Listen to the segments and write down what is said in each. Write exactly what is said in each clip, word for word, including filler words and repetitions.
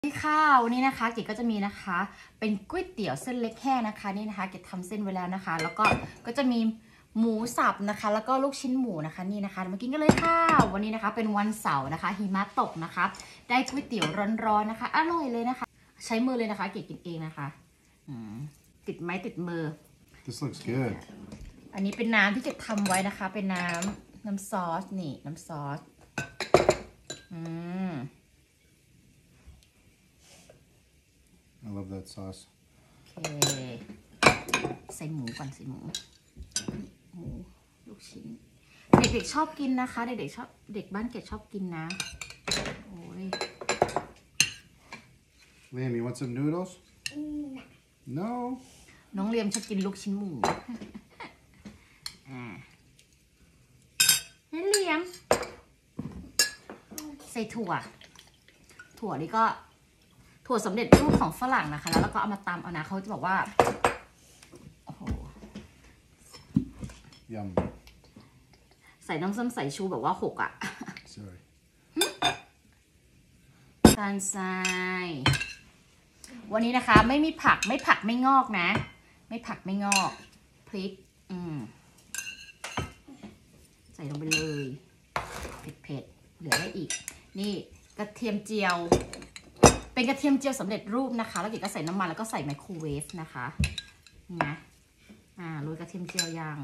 ที่ข้าวนี่นะคะเกดก็จะมีนะคะเป็นก๋วยเตี๋ยวเส้นเล็กแห้งนะคะนี่นะคะเกดทำเส้นไว้แล้วนะคะแล้วก็ก็จะมีหมูสับนะคะแล้วก็ลูกชิ้นหมูนะคะนี่นะคะมากินกันเลยค่ะวันนี้นะคะเป็นวันเสาร์นะคะหิมะตกนะคะได้ก๋วยเตี๋ยวร้อนๆนะคะอร่อยเลยนะคะใช้มือเลยนะคะเกดกินเองนะคะติดไม้ติดมือ This looks good อันนี้เป็นน้ำที่เกดทำไว้นะคะเป็นน้ำน้ำซอสนี่น้ำซอสอืม I love that sauce โอเคใส่หมูก่อนใส่หมูหมูลูกชิ้นเด็กๆชอบกินนะคะเด็กๆชอบเด็กบ้านเกดชอบกินนะโอ้ย Liam, you want some noodles? No น้องเลียมชอบกินลูกชิ้นหมูอ่าให้เลียมใส่ถั่วถั่วนี่ก็ถั่วสำเร็จรูปของฝรั่งนะคะแล้วเราก็เอามาตำเอานะเขาจะบอกว่าโอ้โห Yum ใส่น้ำส้มสายชูแบบว่าหกอ่ะ Sorry ตาลทรายวันนี้นะคะไม่มีผักไม่ผักไม่งอกนะไม่ผักไม่งอกพริกอืมใส่ลงไปเลยเผ็ดๆเหลือได้อีกนี่กระเทียมเจียวเป็นกระเทียมเจียวสำเร็จรูปนะคะแล้วเดี๋ยวก็ใส่น้ำมันแล้วก็ใส่ไมโครเวฟนะคะนี่นะอ่าโรยกระเทียมเจียวยาง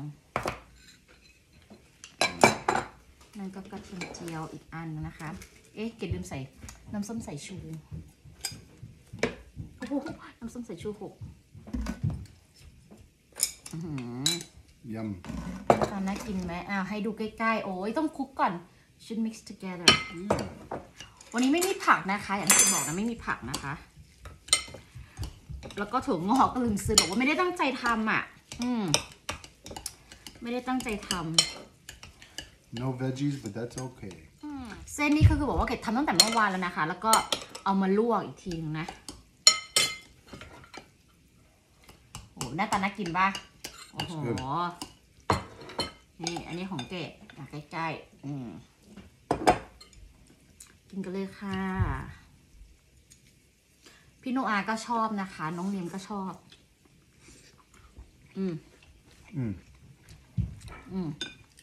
นั่นก็กระเทียมเจียวอีกอันนะคะเอ๊ะเกดลืมใส่น้ำส้มสายชูโอ้โหน้ำส้มสายชูหก Yum ตอนน่ากินไหมอ่าให้ดูใกล้ๆโอ้ยต้องคลุกก่อน should mix together วันนี้ไม่มีผักนะคะอย่างที่บอกนะไม่มีผักนะคะแล้วก็ถั่วงอกก็ลืมซื้อบอกว่าไม่ได้ตั้งใจทำอ่ะอืมไม่ได้ตั้งใจทำ No veggies but that's okay เส้นนี้คือบอกว่าเกดทำตั้งแต่เมื่อวานแล้วนะคะแล้วก็เอามาลวกอีกทีนึงนะโอ้หน้าตาน่ากินป่ะโอ้โหนี่อันนี้ของเกดใกล้ๆอืมกินกันเลยค่ะพี่โนอาก็ชอบนะคะน้องเลียมก็ชอบอืมอืมอืม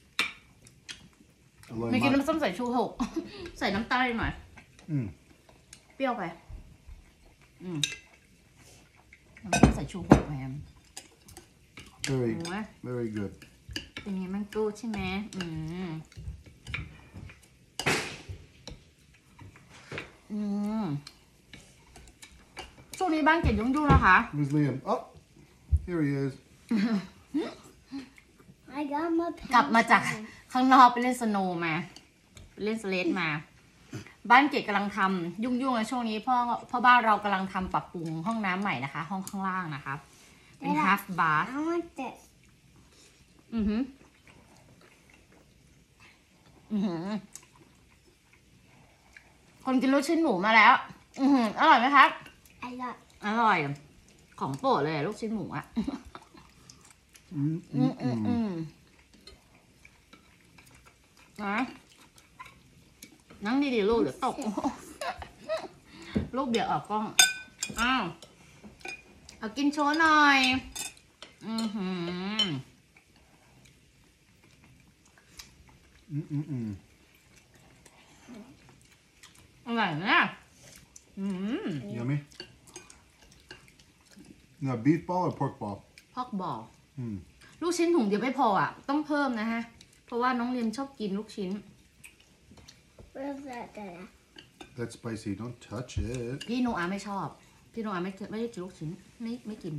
อร่อยไม่กินมากน้ำส้มสายชูหก ใส่น้ำตาลหน่อยอืมเปรี้ยวไปอืมน้ำส้มสายชูหกแมม very very good เป็นไงมันกูใช่ไหมอืมอืมช่วงนี้บ้านเกดยุ่งๆนะคะ Where's Liam? Oh here he is กลับมาจากข้างนอกไปเล่นสโนว์มาไปเล่นสเลดมา บ้านเกดกำลังทำยุ่งๆในช่วงนี้เพราะเพราะบ้านเรากำลังทำปรับปรุงห้องน้ำใหม่นะคะ ห้องข้างล่างนะคะเป็น half bath I want this อือหืออือหือคนกินลูกชิ้นหมูมาแล้ว อือหืออร่อยไหมครับ I love อร่อยของโปรดเลยลูกชิ้นหมูอ่ะอืมอืมอืมอืมนะนั่งดีๆลูกเดี๋ยวตก ลูกเดี๋ยวออกกล้องอ้าวเอากินโชว์หน่อยอือหืออืมอืมอืมอร่อยนะอืม Yummy Now beef ball or pork ball พอกบอกอืมลูกชิ้นถุงเดียวไม่พออ่ะต้องเพิ่มนะฮะเพราะว่าน้องเรียนชอบกินลูกชิ้น Where's that there? That's spicy don't touch it พี่โนอาไม่ชอบพี่โนอาไม่ไม่ได้กินลูกชิ้นไม่ไม่กิน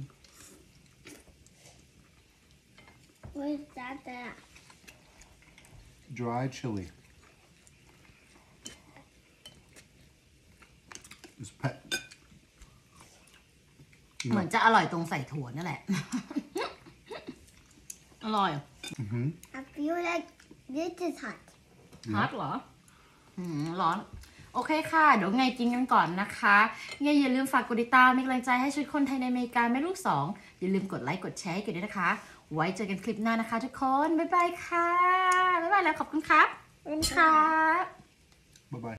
Where's that there? Dry chili It's pet เหมือนจะอร่อยตรงใส่ถั่วนั่นแหละ อร่อย Mm-hmm. I feel like this is hot. ฮอตเหรออืมร้อน โอเคค่ะ เดี๋ยวไงกินกันก่อนนะคะไงอย่าลืมฝากกดติดตามมีกำลังใจให้ชุดคนไทยในอเมริกาแม่ลูกสองอย่าลืมกดไลค์กดแชร์ให้กันด้วยนะคะ ไว้เจอกันคลิปหน้านะคะทุกคน บ๊ายบายค่ะ บ๊ายบายแล้วขอบคุณครับขอบคุณครับ Bye bye